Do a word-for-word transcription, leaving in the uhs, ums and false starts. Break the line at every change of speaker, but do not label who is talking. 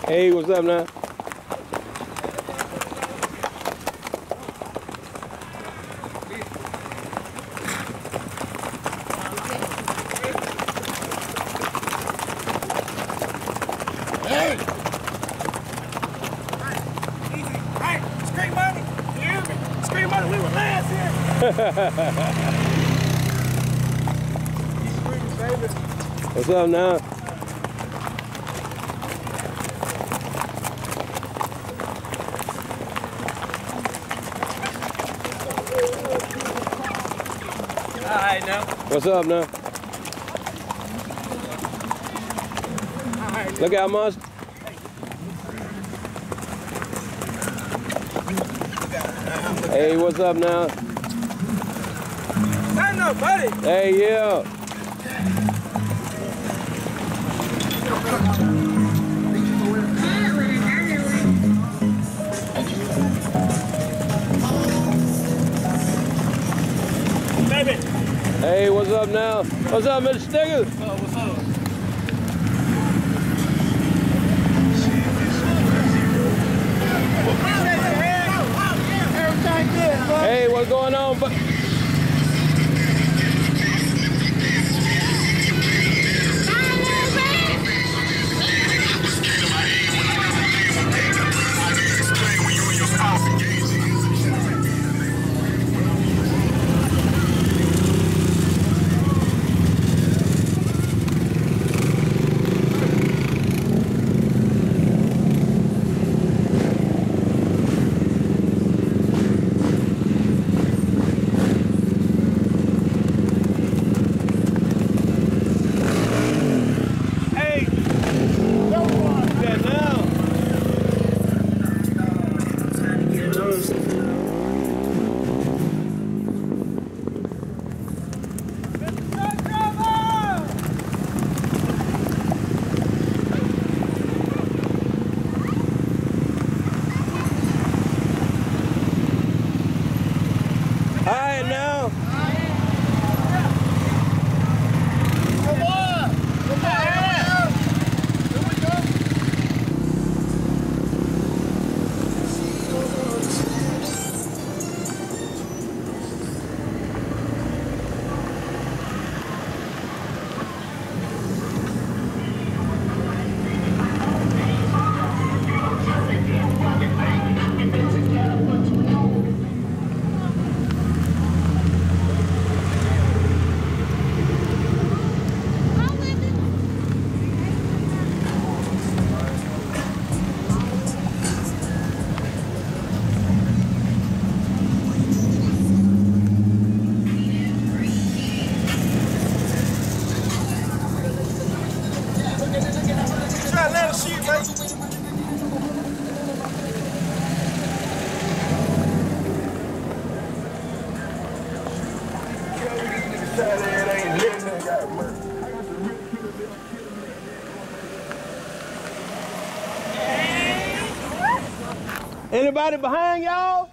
Hey, what's up now?
Hey! Easy. Hey, Street Money. You hear me? Street Money, we were last here.
What's up now?
Alright now.
What's up now?
Alright.
Look how much. Hey, what's up now?
Stand up, buddy.
Hey, yeah.
Baby.
Hey, what's up now? What's up, Mister Stiggers?
What's up, what's up? Everything good, bro.
Hey, what's going on? But anybody behind y'all?